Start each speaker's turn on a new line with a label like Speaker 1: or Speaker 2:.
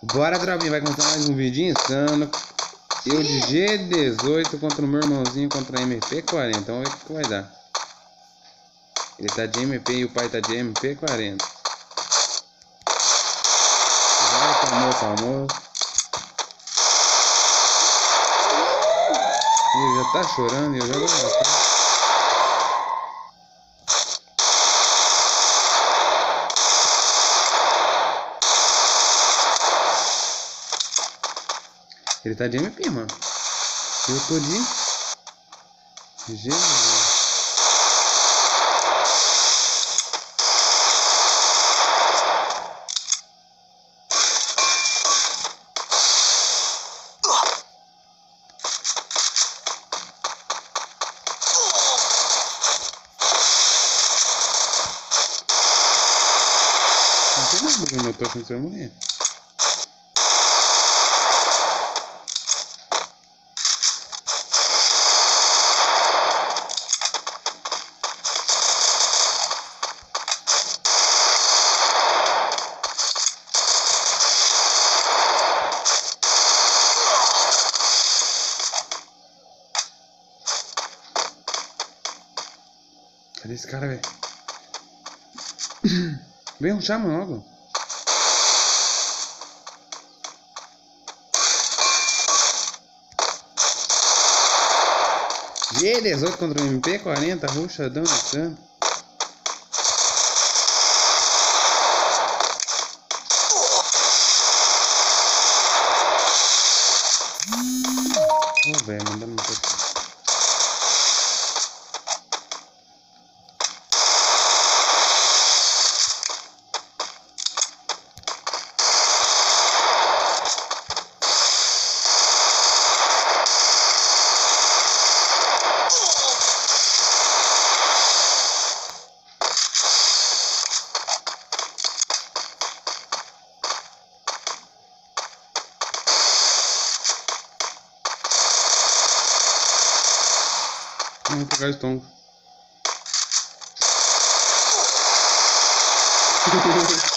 Speaker 1: Bora, Drobinho, vai começar mais um vídeo insano. Eu de G-18 contra o meu irmãozinho contra a MP-40. Vamos ver o que vai dar. Ele tá de MP e o pai tá de MP-40. Vai, calmou. Ele já tá chorando e eu já vou matar. Ele tá de MP, mano. Eu tô de G. Não tem nada no motor sem você morrer. Cadê esse cara, velho? Vem rushar, mano, logo. G-18 contra o MP-40, rushadão insano. Ô, velho, mandando um pouco. Vamos pegar esse tom.